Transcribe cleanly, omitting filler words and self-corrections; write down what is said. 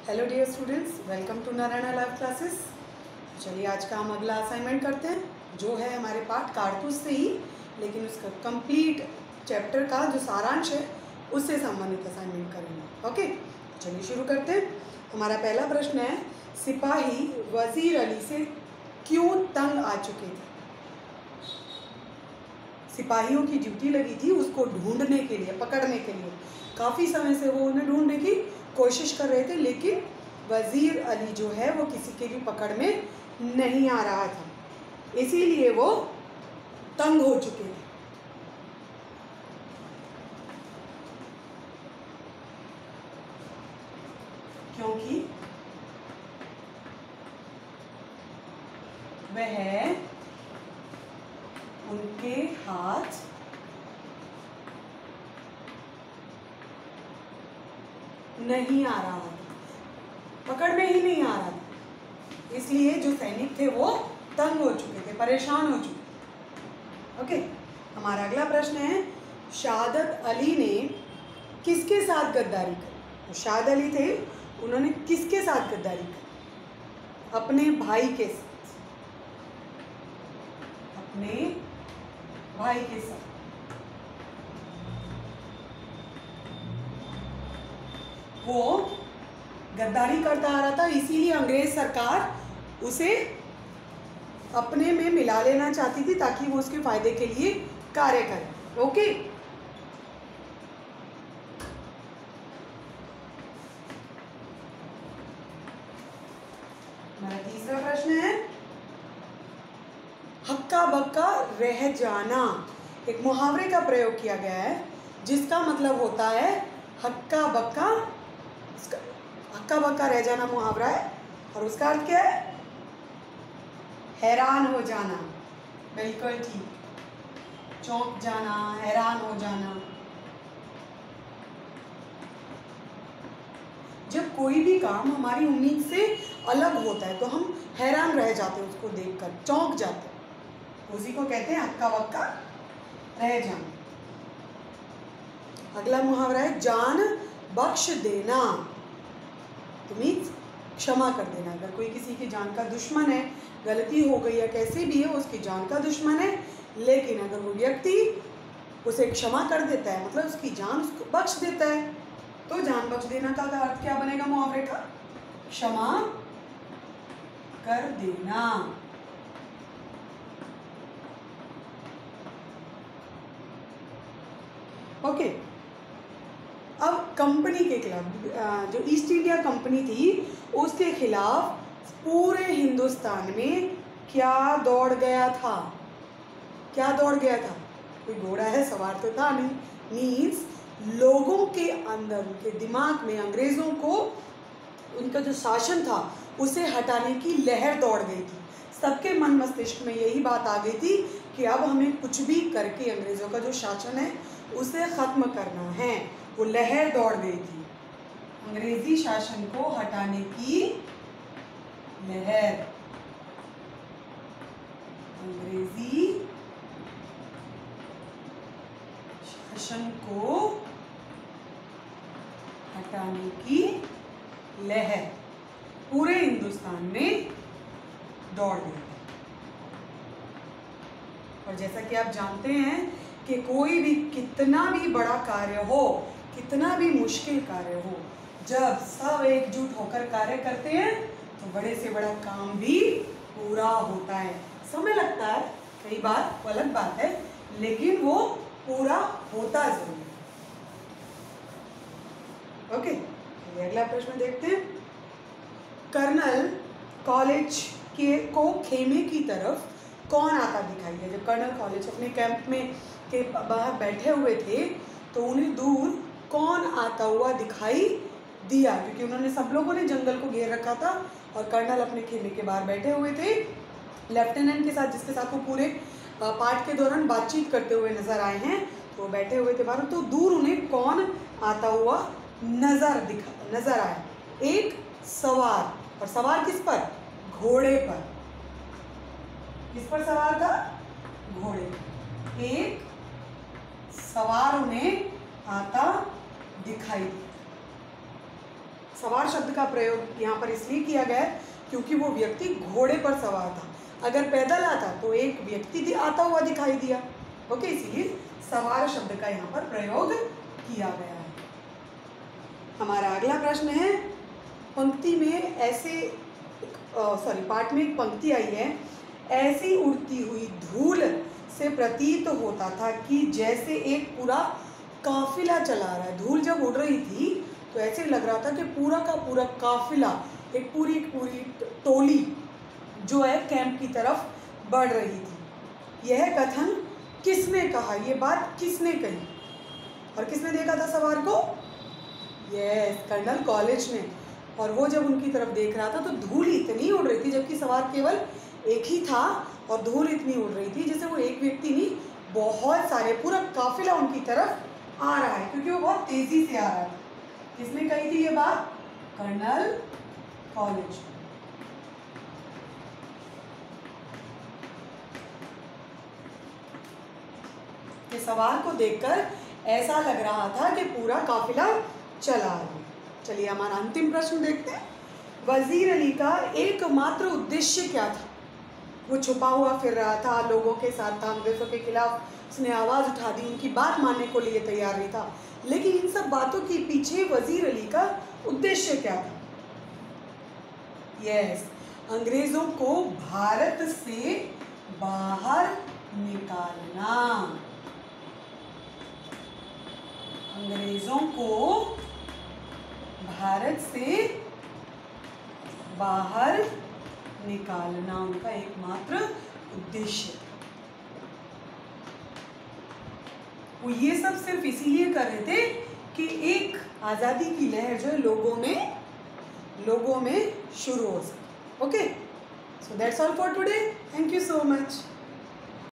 Hello dear students, welcome to Narayana live classes. चलिए आज का हम अगला असाइनमेंट करते हैं, जो है हमारे पाठ कारतूस से ही, लेकिन उसका कंप्लीट चैप्टर का जो सारांश है उससे संबंधित असाइनमेंट करेंगे। ओके, चलिए शुरू करते हैं। हमारा पहला प्रश्न है, सिपाही वजीर अली से क्यों तंग आ चुके थे? सिपाहियों की ड्यूटी लगी थी उसको ढूंढने के लिए, पकड़ने के लिए। काफ़ी समय से वो उन्हें ढूंढने की कोशिश कर रहे थे, लेकिन वजीर अली जो है वो किसी के भी पकड़ में नहीं आ रहा था, इसीलिए वो तंग हो चुके थे। क्योंकि वह उनके हाथ नहीं आ रहा था, पकड़ में ही नहीं आ रहा था, इसलिए जो सैनिक थे वो तंग हो चुके थे, परेशान हो चुके। ओके, हमारा अगला प्रश्न है, शहादत अली ने किसके साथ गद्दारी की? तो शहादत अली थे, उन्होंने किसके साथ गद्दारी की? अपने भाई के साथ, अपने भाई के साथ। वो गद्दारी करता आ रहा था, इसीलिए अंग्रेज सरकार उसे अपने में मिला लेना चाहती थी ताकि वो उसके फायदे के लिए कार्य करे। ओके, हमारा तीसरा प्रश्न है, हक्का बक्का रह जाना। एक मुहावरे का प्रयोग किया गया है जिसका मतलब होता है हक्का बक्का। हक्का बक्का रह जाना मुहावरा है और उसका अर्थ क्या है? हैरान हो जाना। बिल्कुल ठीक, चौंक जाना, हैरान हो जाना। जब कोई भी काम हमारी उम्मीद से अलग होता है तो हम हैरान रह जाते हैं, उसको देखकर चौंक जाते हैं, उसी को कहते हैं हक्का बक्का रह जाना। अगला मुहावरा है, जान बख्श देना। तो मीन्स क्षमा कर देना। अगर कोई किसी की जान का दुश्मन है, गलती हो गई या कैसे भी है, उसकी जान का दुश्मन है, लेकिन अगर वो व्यक्ति उसे क्षमा कर देता है, मतलब उसकी जान उसको बख्श देता है, तो जान बख्श देना का अर्थ क्या बनेगा मुहावरे का? क्षमा कर देना। ओके, अब कंपनी के खिलाफ, जो ईस्ट इंडिया कंपनी थी उसके खिलाफ पूरे हिंदुस्तान में क्या दौड़ गया था? क्या दौड़ गया था? कोई घोड़ा है सवार तो था नहीं। मीन्स लोगों के अंदर, उनके दिमाग में अंग्रेजों को, उनका जो शासन था उसे हटाने की लहर दौड़ गई थी। सबके मन मस्तिष्क में यही बात आ गई थी कि अब हमें कुछ भी करके अंग्रेजों का जो शासन है उसे ख़त्म करना है। वो लहर दौड़ गई थी, अंग्रेजी शासन को हटाने की लहर। अंग्रेजी शासन को हटाने की लहर पूरे हिंदुस्तान में दौड़ गई। और जैसा कि आप जानते हैं कि कोई भी कितना भी बड़ा कार्य हो, कितना भी मुश्किल कार्य हो, जब सब एकजुट होकर कार्य करते हैं तो बड़े से बड़ा काम भी पूरा होता है। समय लगता है कई बार, वो अलग बात है, लेकिन वो पूरा होता जरूर है। ओके, अगला प्रश्न देखते हैं। कर्नल कॉलेज को खेमे की तरफ कौन आता दिखाई दिया? जब कर्नल कॉलेज अपने कैंप में के बाहर बैठे हुए थे तो उन्हें दूर कौन आता हुआ दिखाई दिया? क्योंकि उन्होंने, सब लोगों ने जंगल को घेर रखा था और कर्नल अपने खेमे के बाहर बैठे हुए थे लेफ्टिनेंट के साथ, जिसके साथ वो पूरे पाठ के दौरान बातचीत करते हुए नजर आए हैं। तो बैठे हुए थे बाहर, तो दूर उन्हें कौन आता हुआ नजर आया? एक सवार, और सवार किस पर? घोड़े पर। किस पर सवार था? घोड़े पर। एक सवार उन्हें आता दिखाई दिया। सवार शब्द का प्रयोग यहाँ पर इसलिए किया गया है क्योंकि वो व्यक्ति घोड़े पर सवार था। अगर पैदल आता तो एक व्यक्ति आता हुआ दिखाई दिया। ओके, इसीलिए सवार शब्द का यहाँ पर प्रयोग किया गया है। हमारा अगला प्रश्न है, पंक्ति में ऐसे पाठ में एक पंक्ति आई है, ऐसी उड़ती हुई धूल से प्रतीत होता था कि जैसे एक पूरा काफिला चला रहा है। धूल जब उड़ रही थी तो ऐसे लग रहा था कि पूरा का पूरा काफिला, एक पूरी टोली जो है कैंप की तरफ बढ़ रही थी। यह कथन किसने कहा, ये बात किसने कही और किसने देखा था सवार को? यस, कर्नल कॉलेज ने। और वो जब उनकी तरफ देख रहा था तो धूल इतनी उड़ रही थी, जबकि सवार केवल एक ही था और धूल इतनी उड़ रही थी जैसे वो एक व्यक्ति नहीं, बहुत सारे, पूरा काफिला उनकी तरफ आ रहा है, क्योंकि वो बहुत तेजी से आ रहा था। किसने कही थी ये बात? कर्नल कॉलेज। के सवार को देखकर ऐसा लग रहा था कि पूरा काफिला चला है। चलिए हमारा अंतिम प्रश्न देखते हैं। वजीर अली का एकमात्र उद्देश्य क्या था? वो छुपा हुआ फिर रहा था, लोगों के साथ था, अंग्रेजों के खिलाफ उसने आवाज़ उठा दी, उनकी बात मानने को लिए तैयार नहीं था। लेकिन इन सब बातों के पीछे वजीर अली का उद्देश्य क्या था? यस, अंग्रेजों को भारत से बाहर निकालना। अंग्रेजों को भारत से बाहर निकालना उनका एकमात्र उद्देश्य। वो ये सब सिर्फ इसीलिए कर रहे थे कि एक आज़ादी की लहर जो है लोगों में शुरू हो सके। Okay, so that's all for today. Thank you so much.